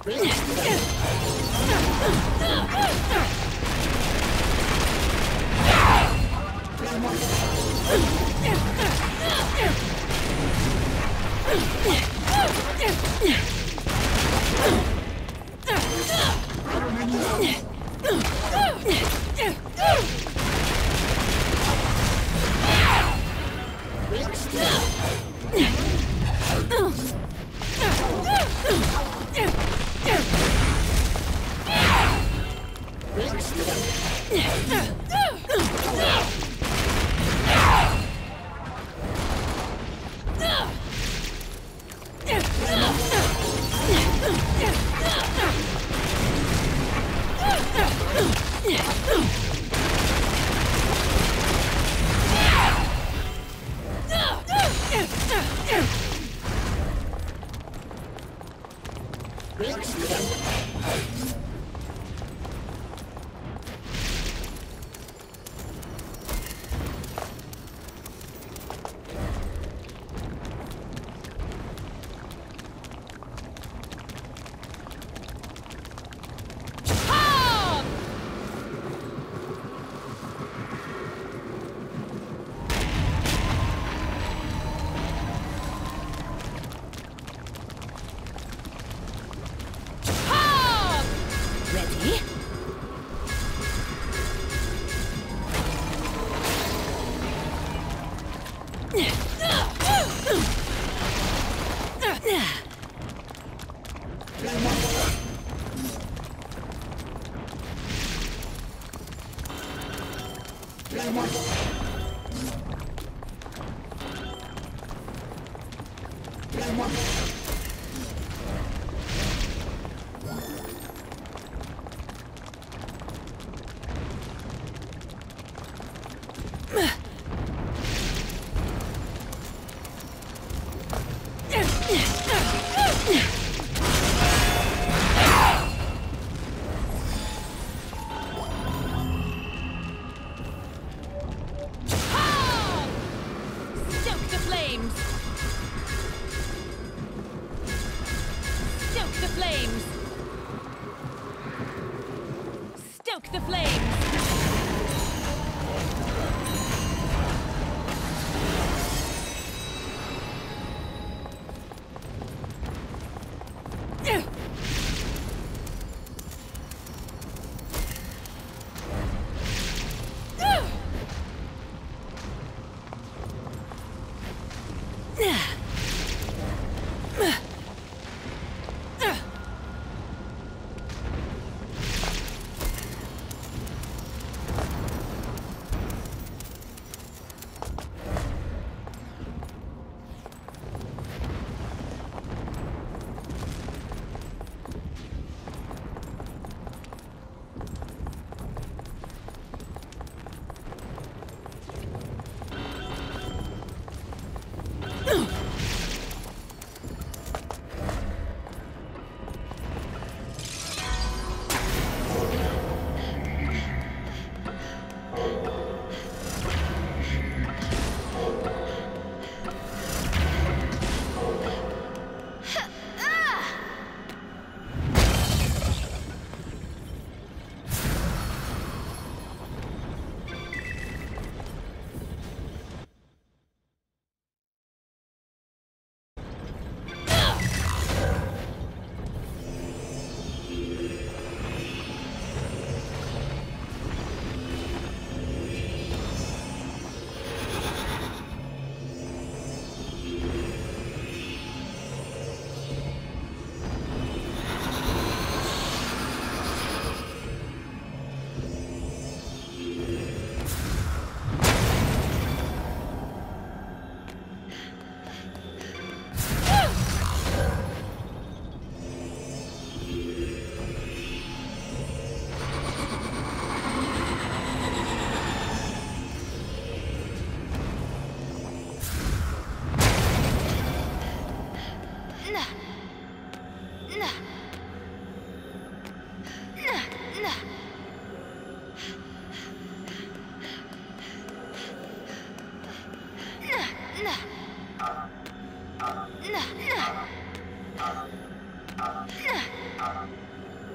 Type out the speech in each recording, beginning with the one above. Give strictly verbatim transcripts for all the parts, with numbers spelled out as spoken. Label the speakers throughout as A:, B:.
A: Nah.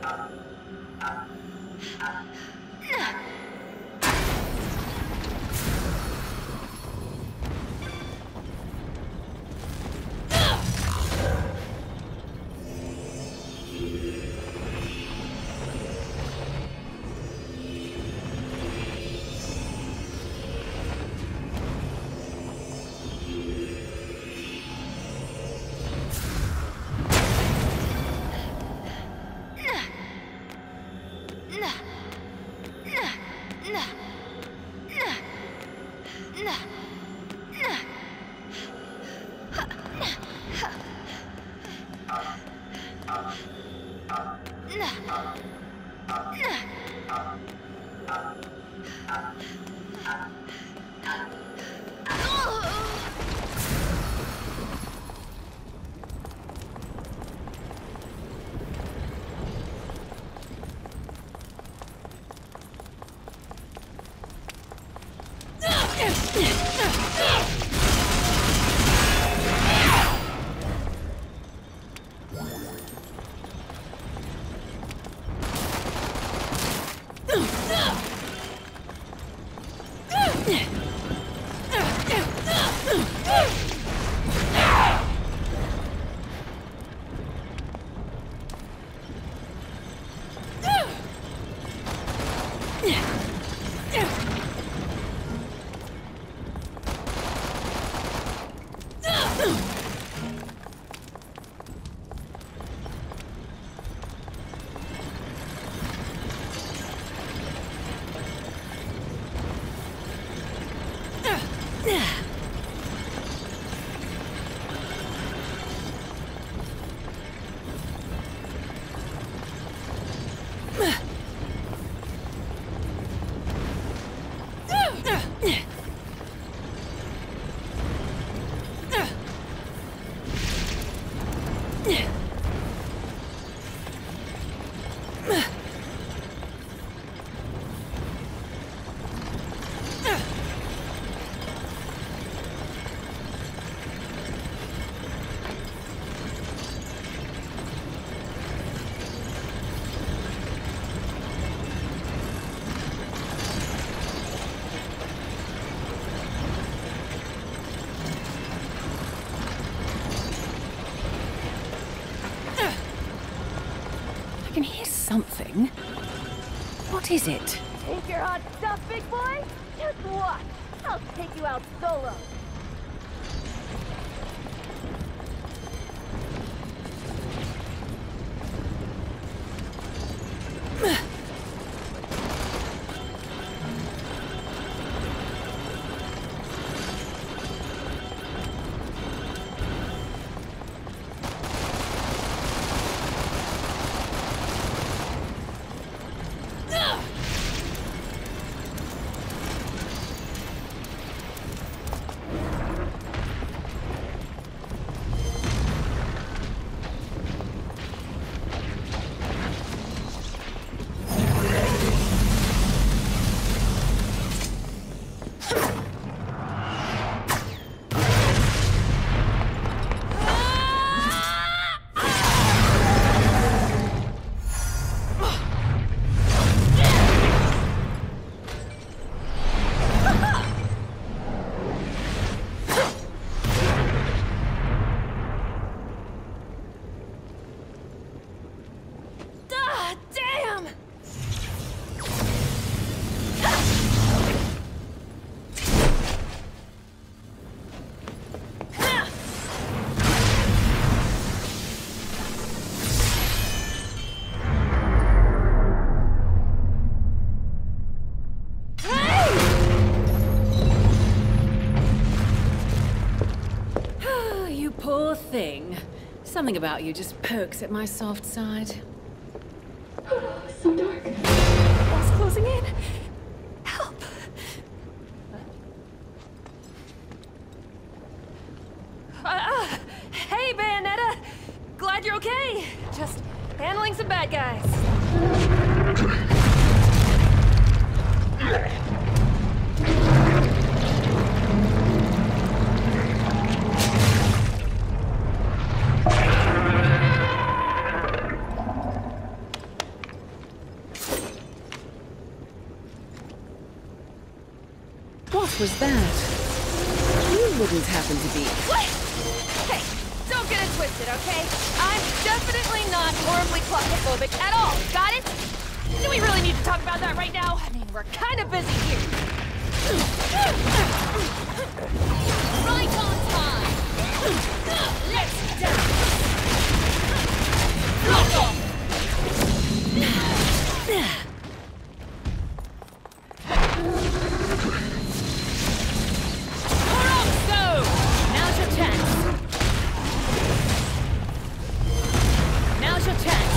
A: I can hear something. What is it?
B: Think you're hot stuff, big boy? Just watch. I'll take you out solo.
A: Thing. Something about you just pokes at my soft side.
C: So dark.
A: What's closing in? Help! Uh, uh, hey, Bayonetta! Glad you're okay. Just handling some bad guys.
D: What was that? You wouldn't happen to be...
A: What? Hey, don't get it twisted, okay? I'm definitely not horribly claustrophobic at all, got it? Do we really need to talk about that right now? I mean, we're kind of busy here. Right on time! Let's dance! Lock off! Now's your chance. Now's your chance.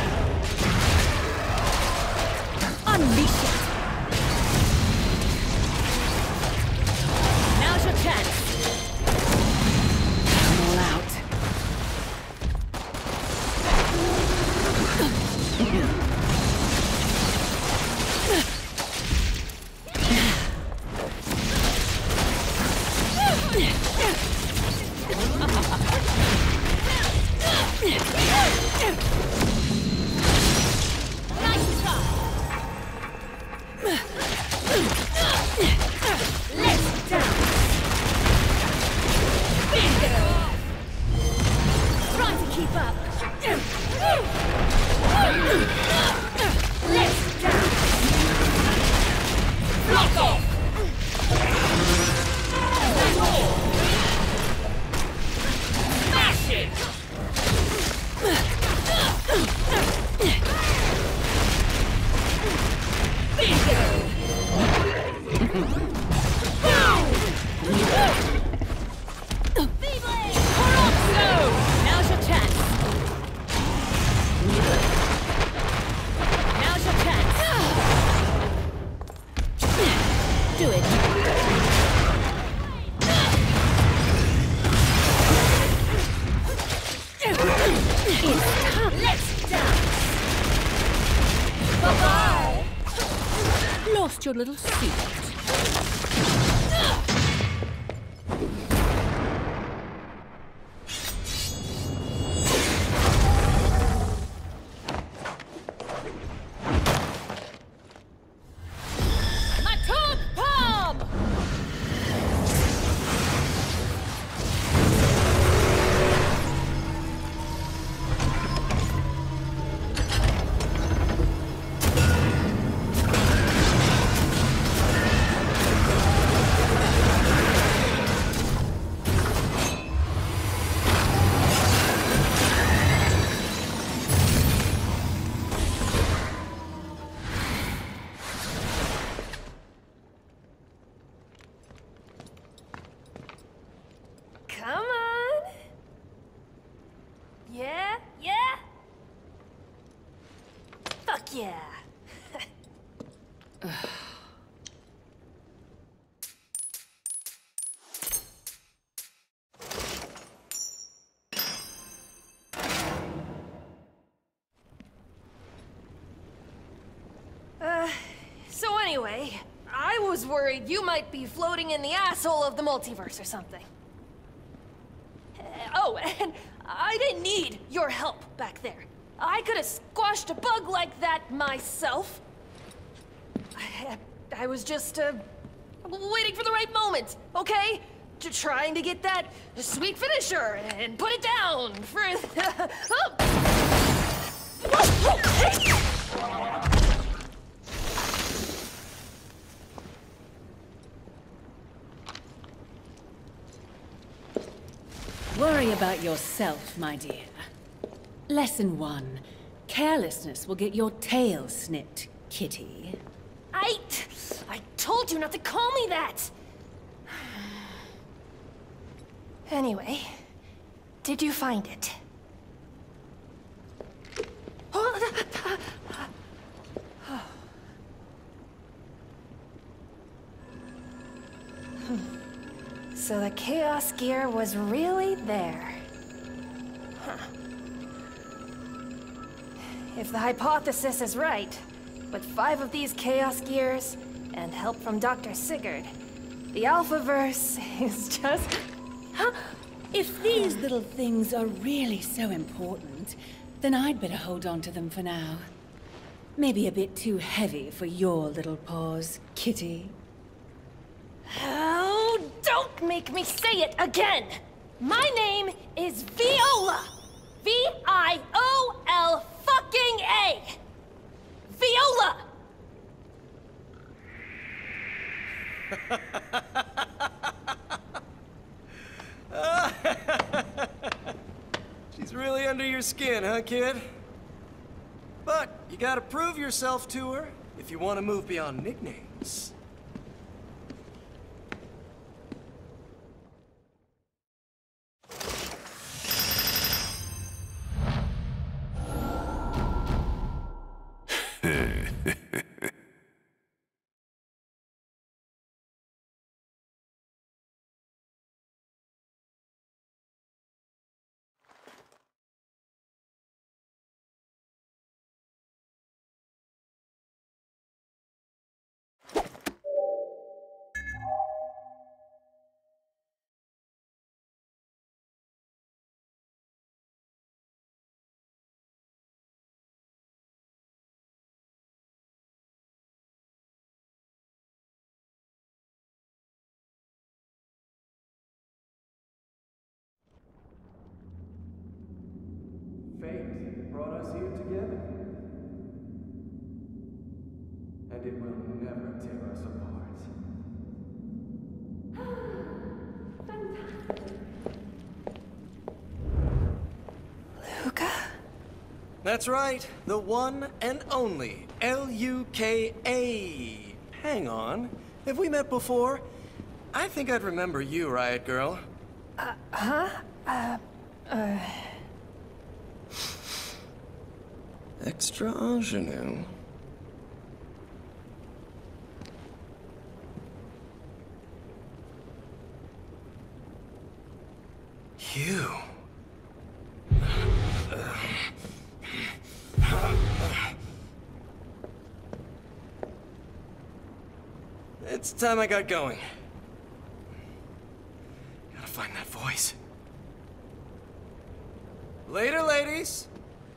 A: Unleash it. Now's your chance. Come all out. Your little secret. Yeah. uh, so anyway, I was worried you might be floating in the asshole of the multiverse or something. Uh, oh, and I didn't need your help back there. I could have squashed a bug like that myself. I, I was just, uh, waiting for the right moment, okay? To trying to get that sweet finisher and put it down for... oh.
D: Worry about yourself, my dear. Lesson one. Carelessness will get your tail snipped, kitty.
A: I... I told you not to call me that! Anyway, did you find it? So the Chaos Gear was really there. Huh. If the hypothesis is right, with five of these Chaos Gears, and help from Doctor Sigurd, the Alphaverse is just...
D: Huh? If these little things are really so important, then I'd better hold on to them for now. Maybe a bit too heavy for your little paws, kitty.
A: Oh, don't make me say it again! My name is Viola! V I O L fucking A! Viola!
E: She's really under your skin, huh, kid? But you gotta prove yourself to her if you want to move beyond nicknames. Fate brought us here together. And it will never tear us apart.
A: Luka?
E: That's right, the one and only L U K A. Hang on, have we met before? I think I'd remember you, Riot Girl.
A: Uh, huh? Uh, uh...
E: Extra ingenue. You. It's time I got going. Gotta find that voice. Later, ladies.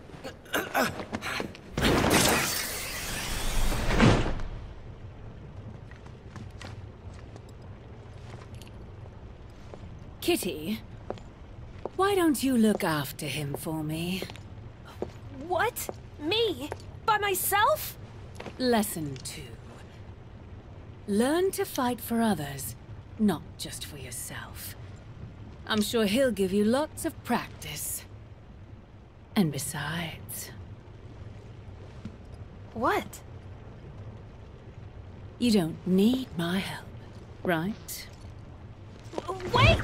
D: Kitty, why don't you look after him for me?
A: What? Me? By myself?
D: Lesson two. Learn to fight for others, not just for yourself. I'm sure he'll give you lots of practice. And besides...
A: What?
D: You don't need my help, right?
A: Wait!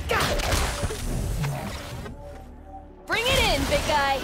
A: Bring it in, big guy!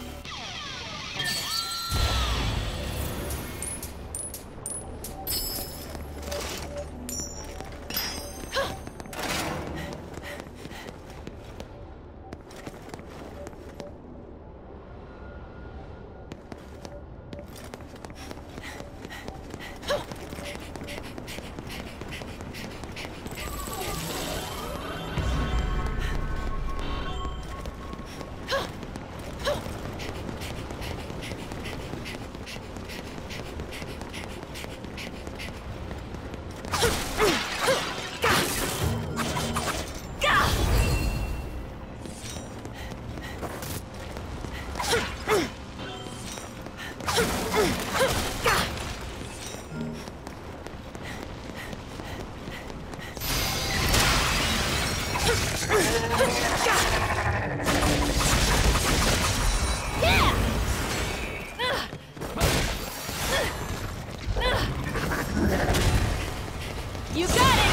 A: You got it!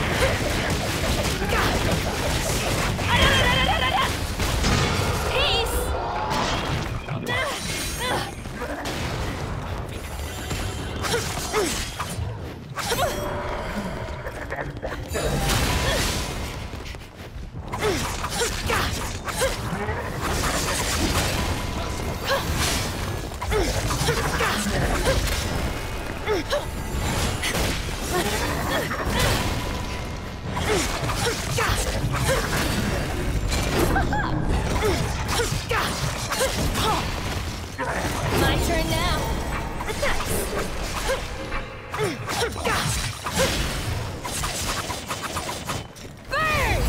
A: Peace! My turn now. Burn!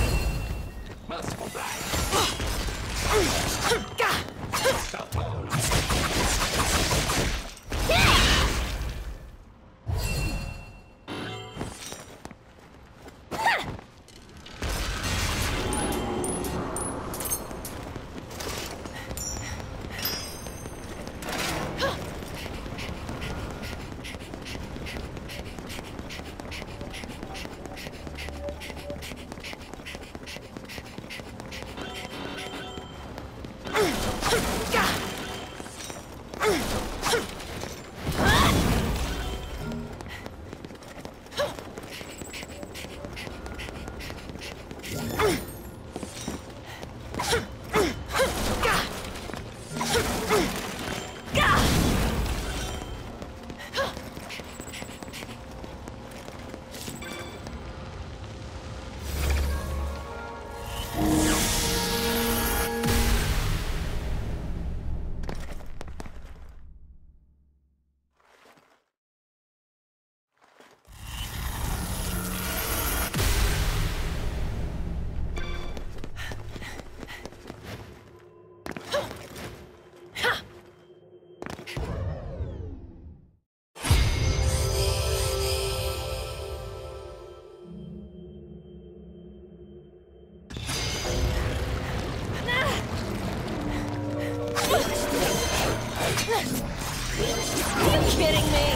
A: Are you kidding me?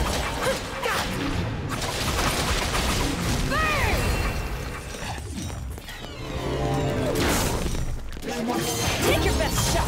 A: Burn! Take your best shot.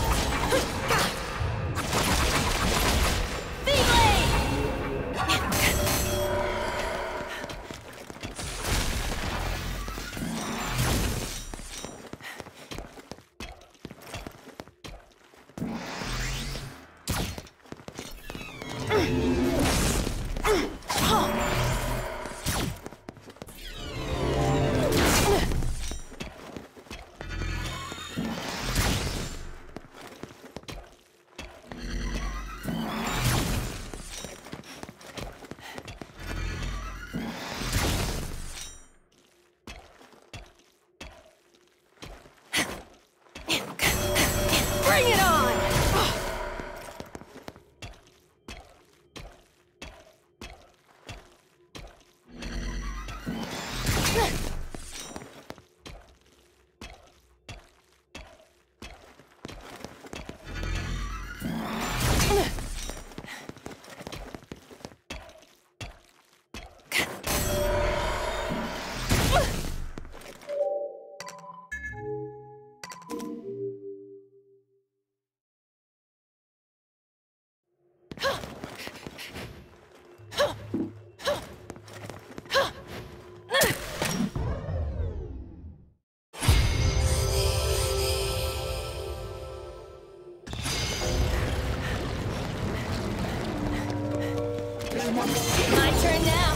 A: My turn now.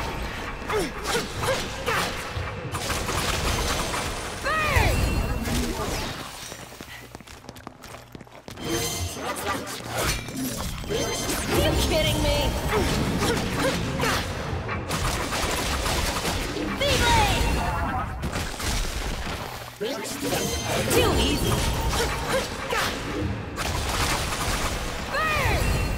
A: Burn! Are you kidding me? V-Blade! Too easy. Burn!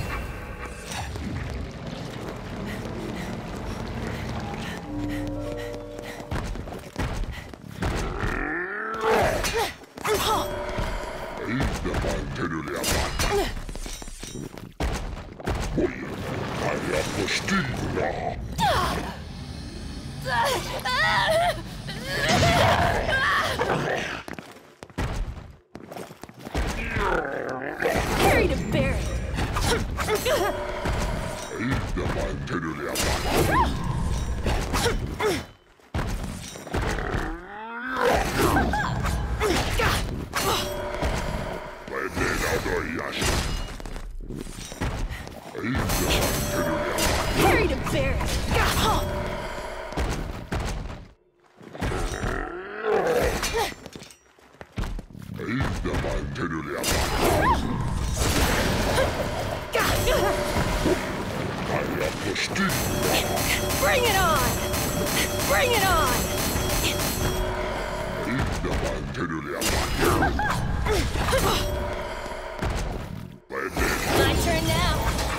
F: Eita, mantenulia mata. Voglio postina.
A: Carry to bear it.
F: Eita, mantenulia mata.
A: Carry to bear it.
F: Eita, mantenulia
A: Bring it on! Bring it on!
F: Eita, mantenulia
A: My turn now.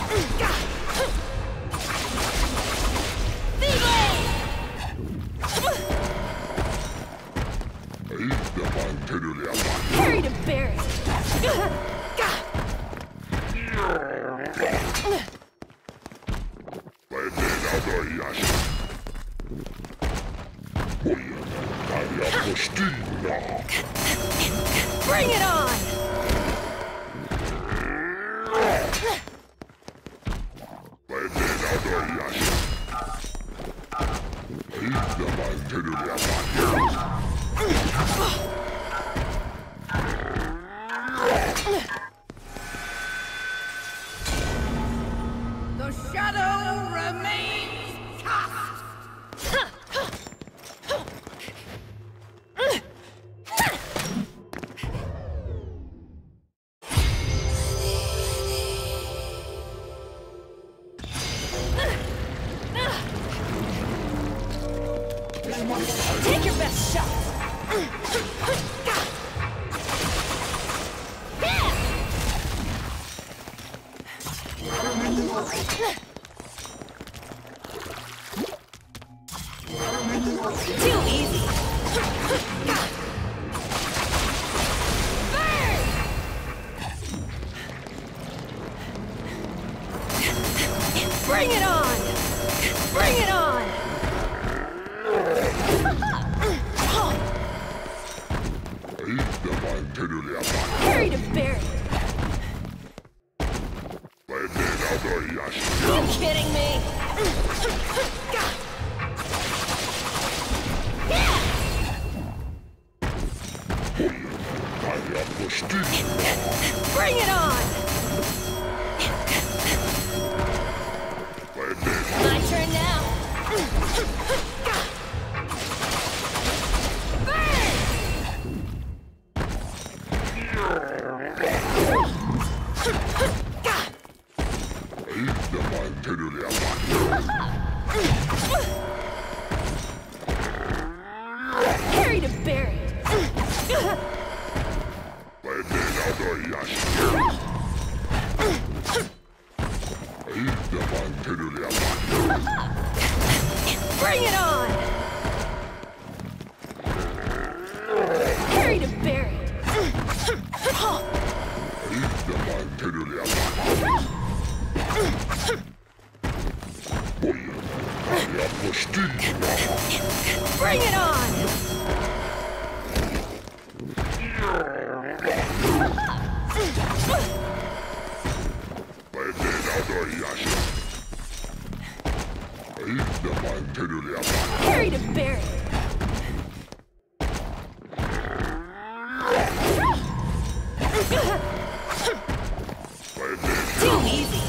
A: V-Blade!
F: Eita, mantenulia
A: Carry to bear it. Bring it on!
D: The shadow remains cast.
A: Take your best shot. Too easy. Burn! Bring it on! Bring it on! Carry to bear it. Are you kidding me? Bring it on! My turn now. Carry to bear it. Bring it on! Carry to bear it. Bring it on!
F: 만들으랴.
A: Harry to Barry. Too easy.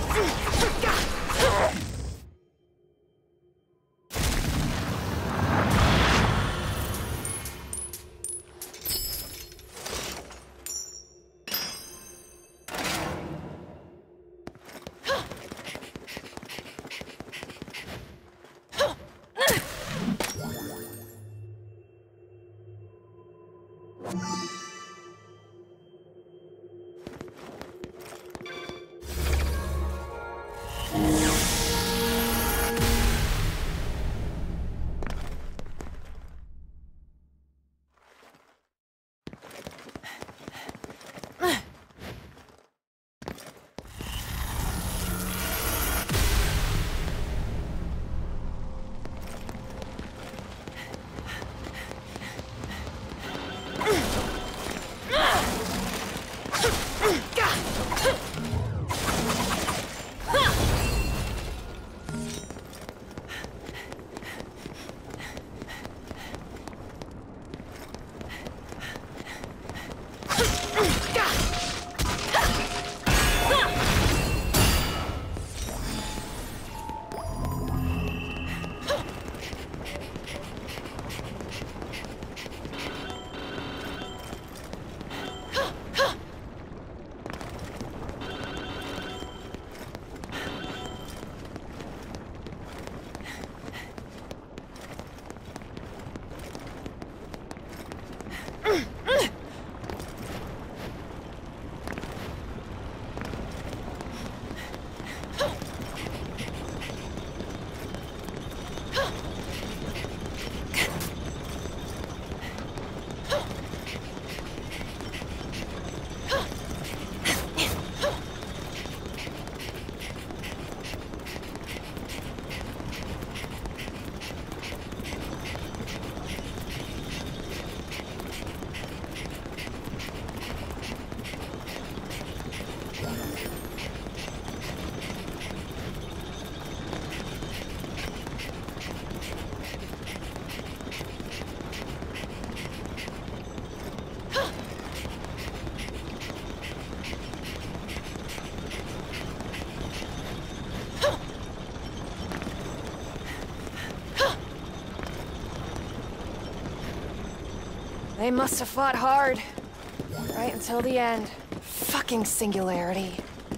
A: They must have fought hard. Right until the end. Fucking singularity.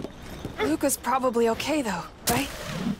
A: Luca's probably okay though, right?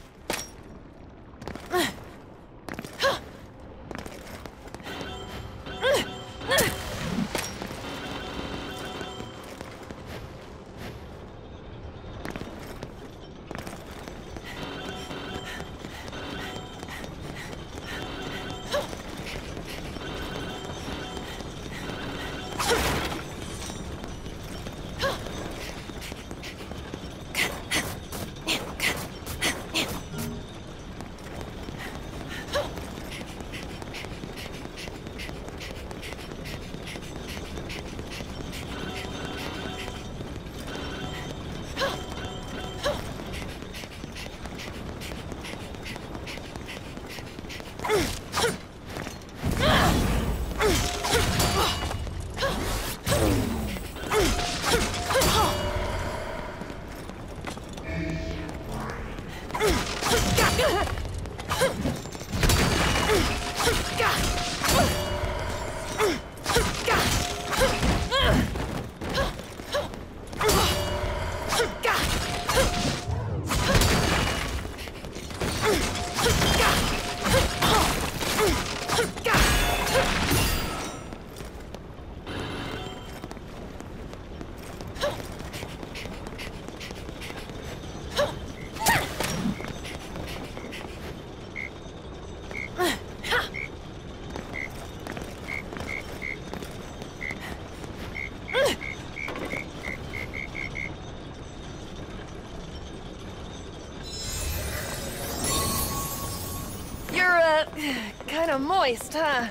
A: Kinda moist, huh?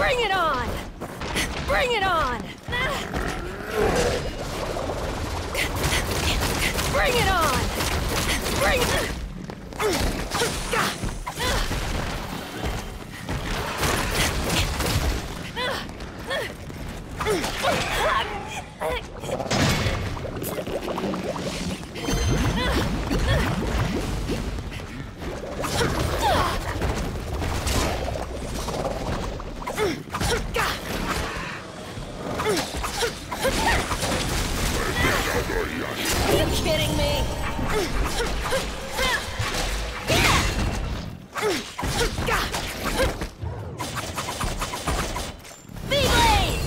A: Bring it on! Bring it on! Bring it on! Bring it! Are you kidding me? V-Blade!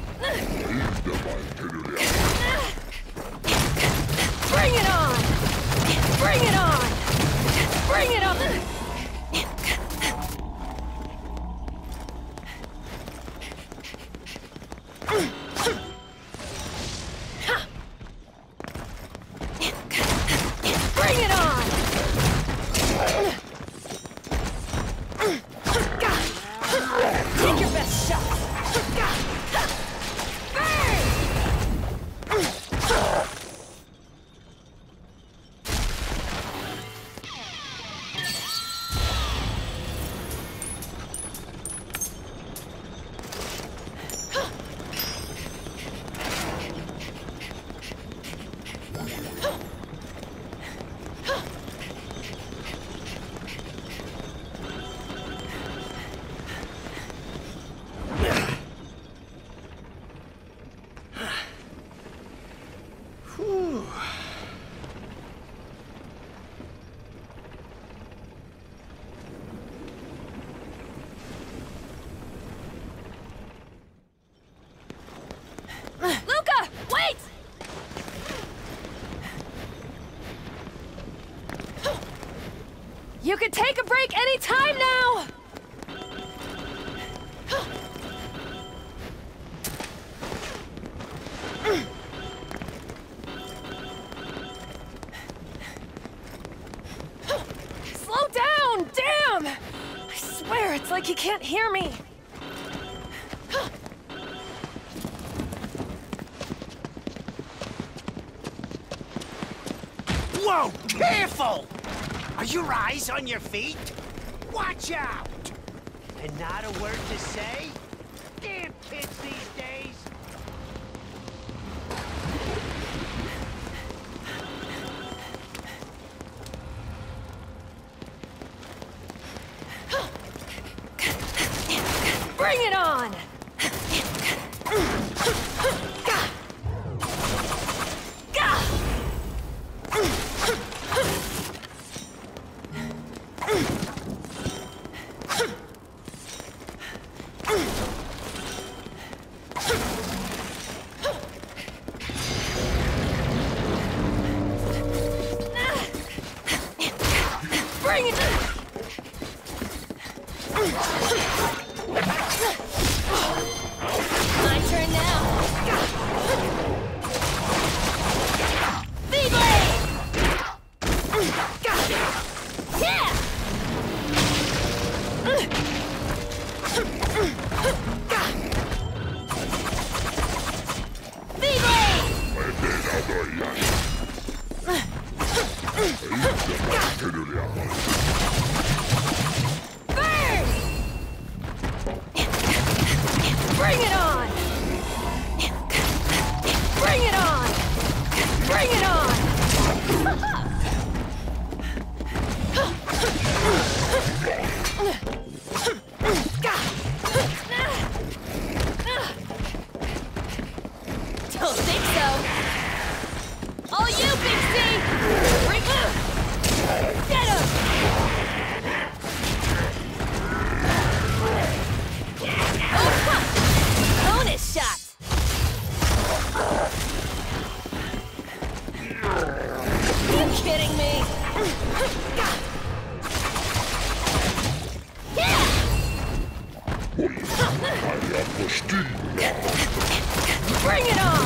A: Bring it on! Bring it on! Bring it on! Bring it on! Take your best shot! Luca, wait! You can take a break any time now! Slow down! Damn! I swear, it's like you can't hear me.
G: Whoa! Careful! Are your eyes on your feet? Watch out! And not a word to say? Damn kids these days!
A: Bring it on! Bring it! My turn now. V-Blade! Yeah! V-Blade! Burn! Bring it on! Bring it on! Bring it on! Don't think so. All you, Big C! Bring him! Get him! Oh, huh. Bonus shot! Are you kidding me? Yeah! Bring it on!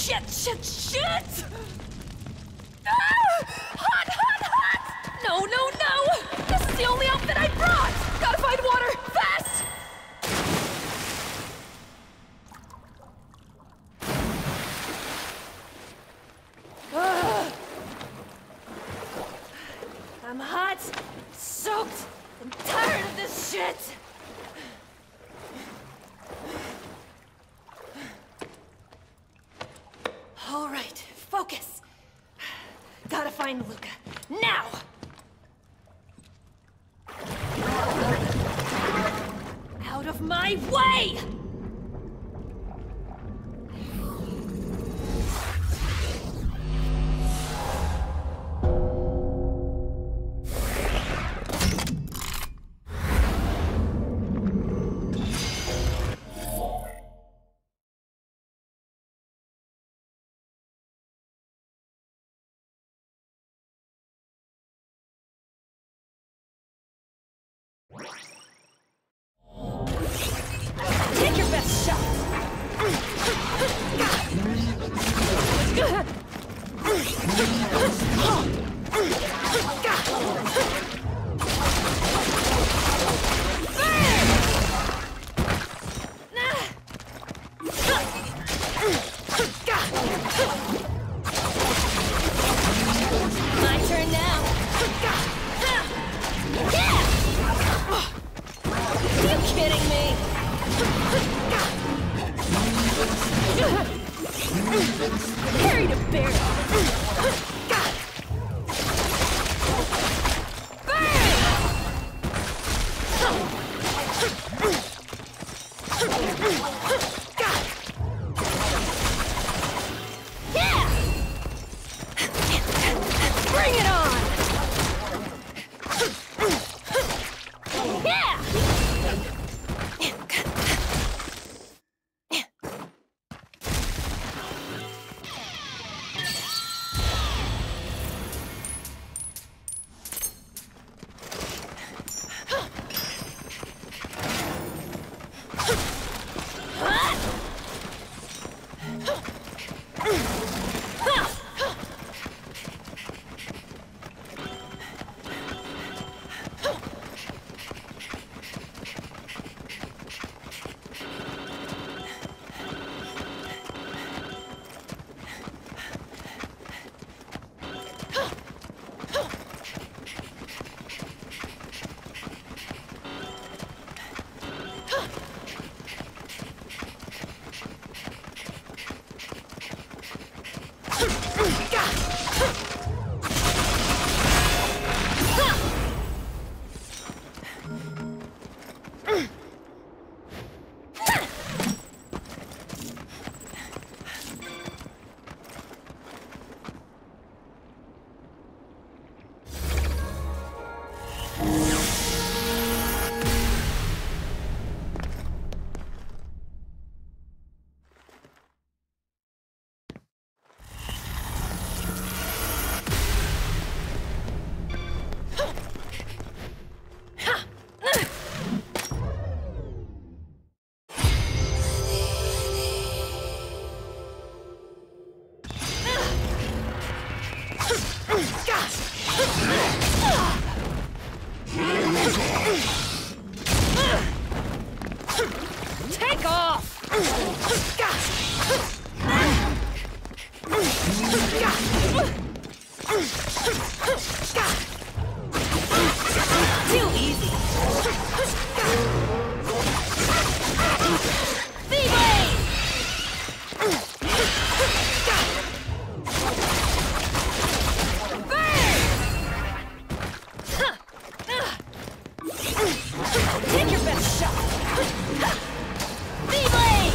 A: shit, shit, shit! Ah! Hot, hot, hot! No, no, no! This is the only outfit I brought! Gotta find water, fast! Ugh. I'm hot, soaked, and tired of this shit! All right, focus. Gotta find Luca. Now! Out of my way! Take your best shot! My turn now! Are you kidding me? Harry to bear. Yeah! Bring it on! Yeah! Take off! Too easy. V-Blade! Take your best shot! V-Blade!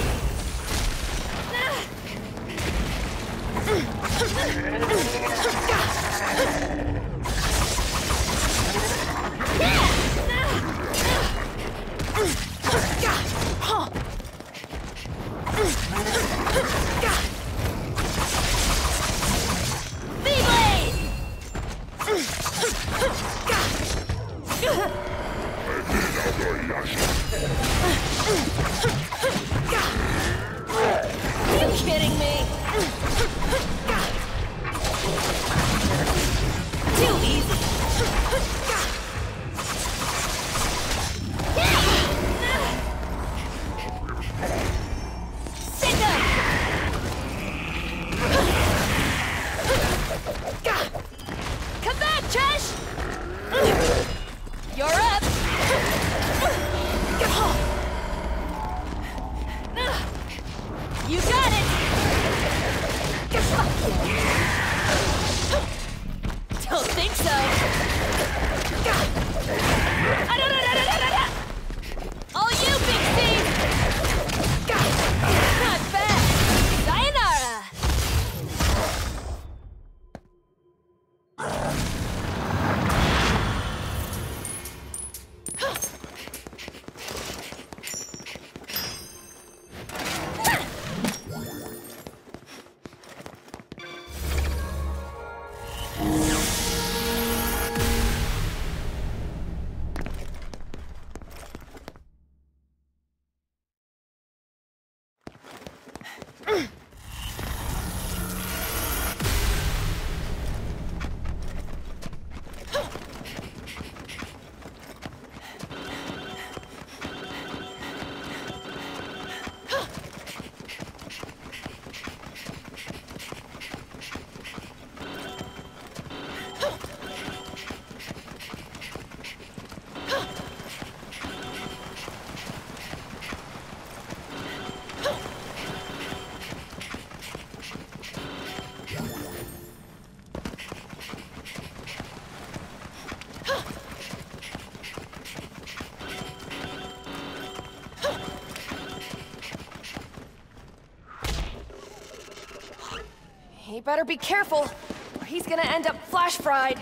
A: He better be careful, or he's gonna end up flash fried.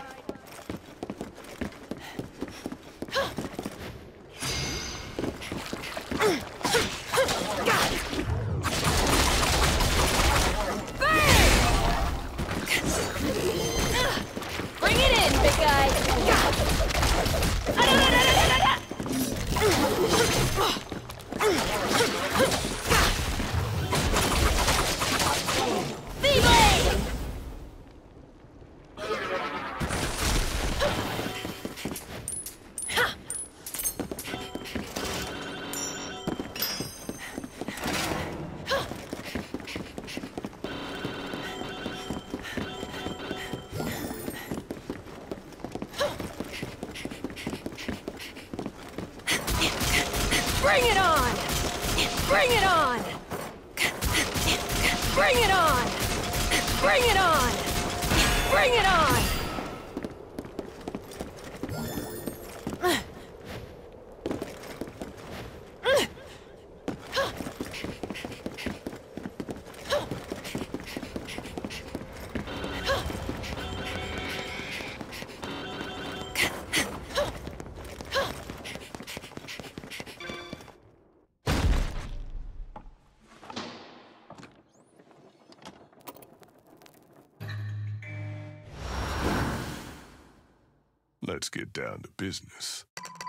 B: Bring it in, big guy.
A: Bring it on! Bring it on! Bring it on! Bring it on! Bring it on!
F: Let's get down to business.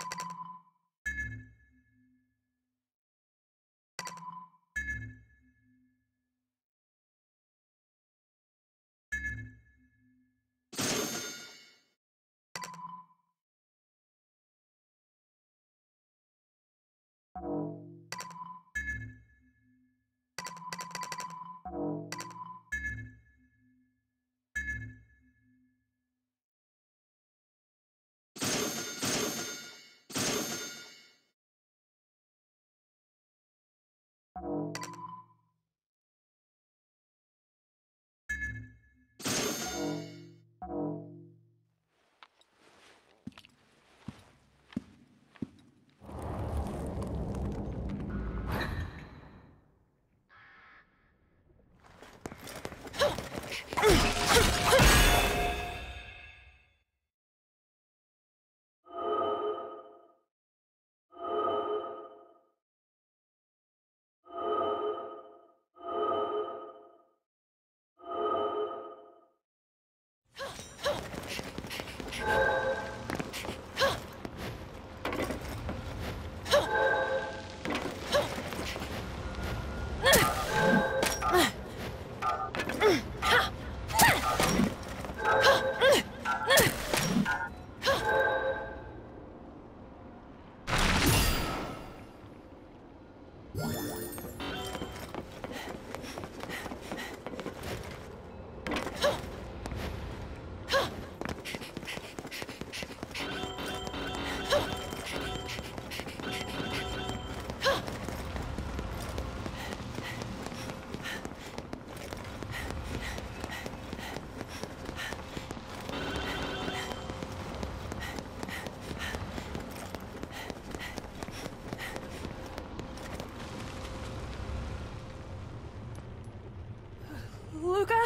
A: Luca,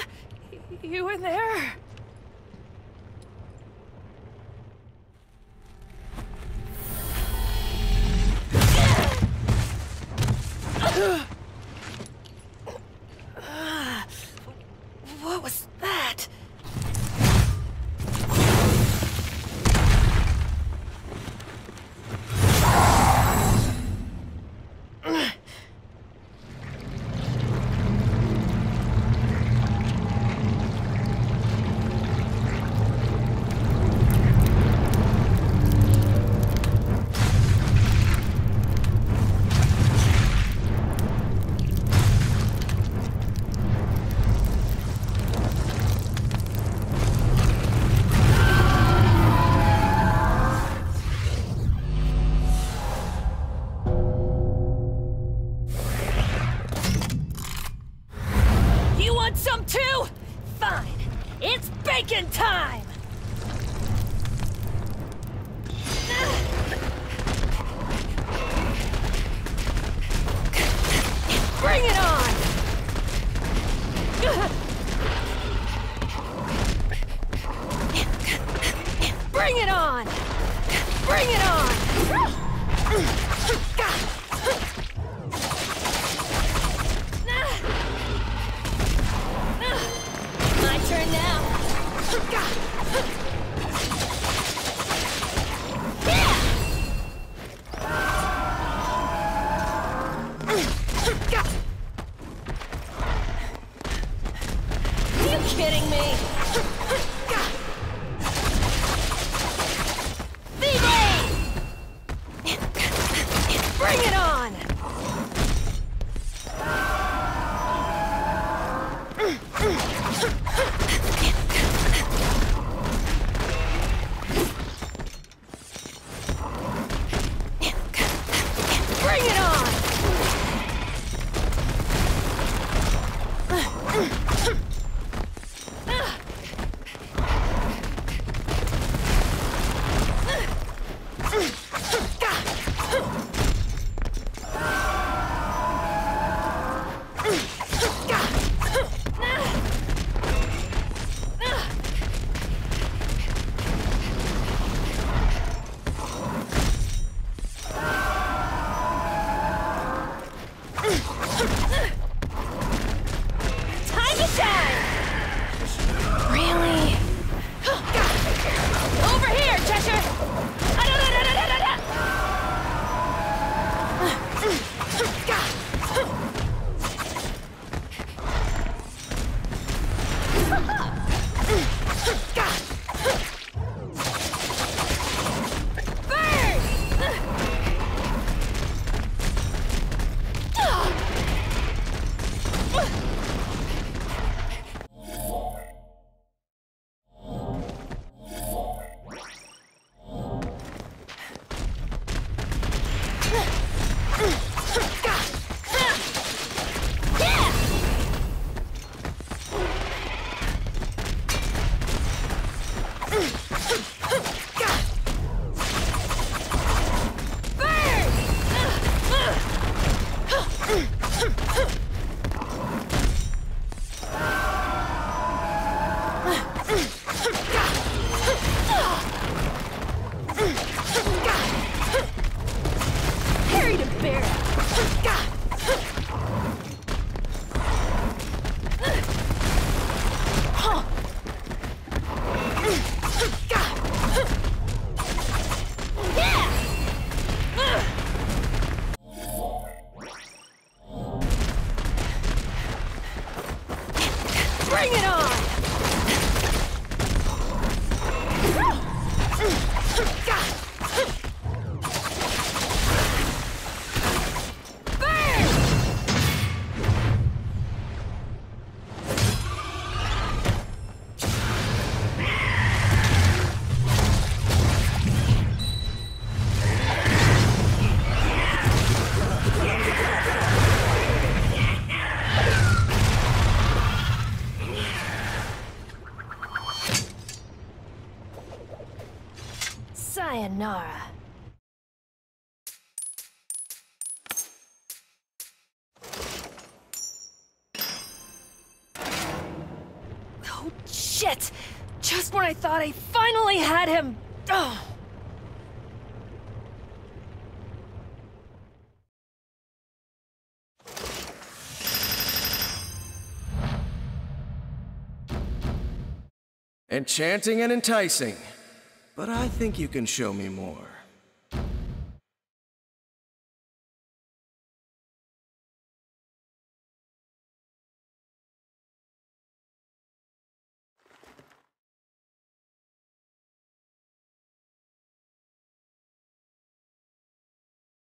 A: you in there? What was that? Some too? Fine. It's bacon time! me! V-Blade! Bring it on! Bring it on! Time to shine! Really? Over here, Cheshire! Harry to bear! Bring it on! Sayonara. Oh, shit! Just when I thought I finally had him! Oh.
E: Enchanting and enticing. But I think you can show me more.